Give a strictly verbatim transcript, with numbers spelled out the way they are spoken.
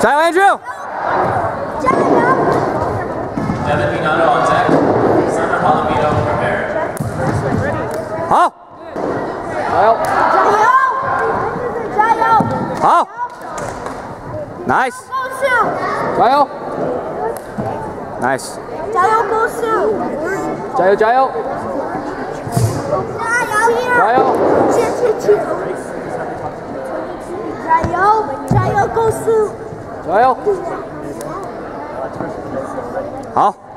加油 ，Andrew！ 加油 Devin Minado on deck. Server Palomino prepared. 好，加油！ 加油！加油！ 好 ，nice！ GOSU！ 加油 ，nice！ 加油 GOSU！ 加油加油！ 加油！ 加油！ 切切切！加油！加油 GOSU！ 加油！好。